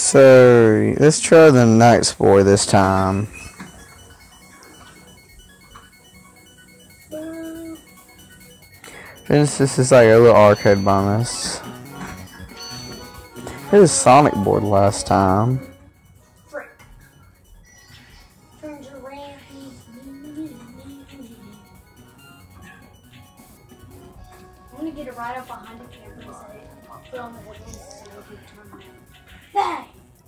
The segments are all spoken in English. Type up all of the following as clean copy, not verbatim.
So let's try the Night Boy this time. This is like a little arcade bonus. It was Sonic board last time. I'm gonna get it right up behind the camera and say, put on the wooden so it'll be turned on. Bang!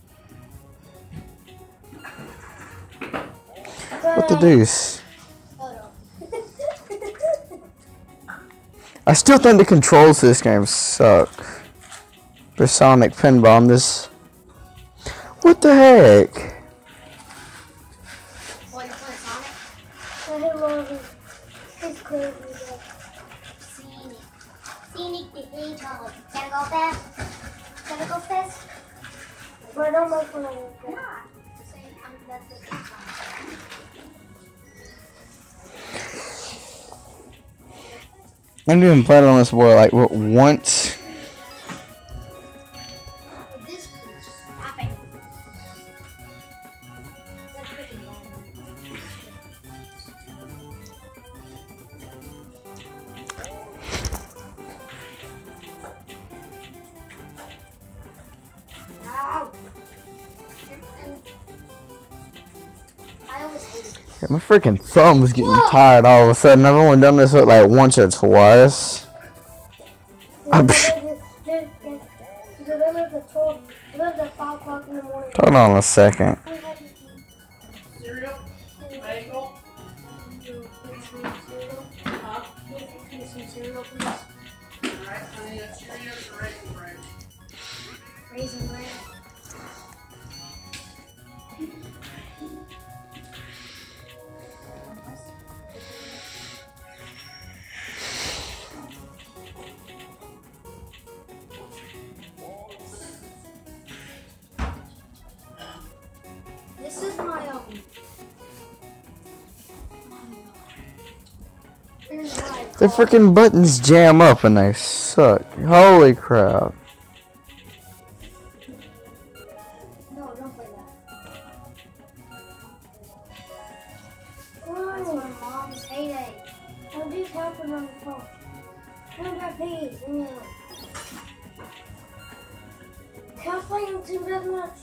What the deuce? I still think the controls to this game suck. For Sonic Pinball on this. What the heck? What, you're playing Sonic? I love it. It's crazy. Scenic the Hedgehog. Gotta go fast? Gotta go fast? But I don't like when I do Come that. on. That's it. I didn't even play it on this board like what, once. This is stopping. That's freaking bad. Ow! I always hate it. Yeah, my freaking thumb was getting tired all of a sudden. I've only done this like once or twice. Hold on a second. Cereal? Bagel? Alright, honey, that's Cheerios or Raisin Bran? Raisin Bran. This is my here's my The freaking buttons jam up and they suck. Holy crap. No, don't play that. Why? That's my mom's heyday. I'm just helping on the phone. I got paid. Can't play him too that much.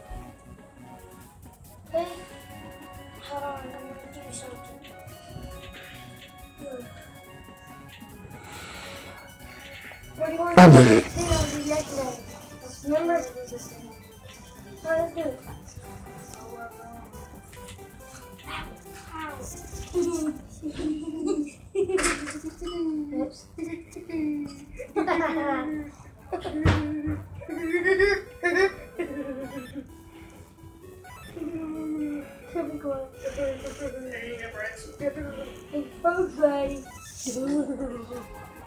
Okay? Hold on, I'm gonna do something. What do you want to do? I'll do yesterday. Remember? Alright, let's do it. It's so ready.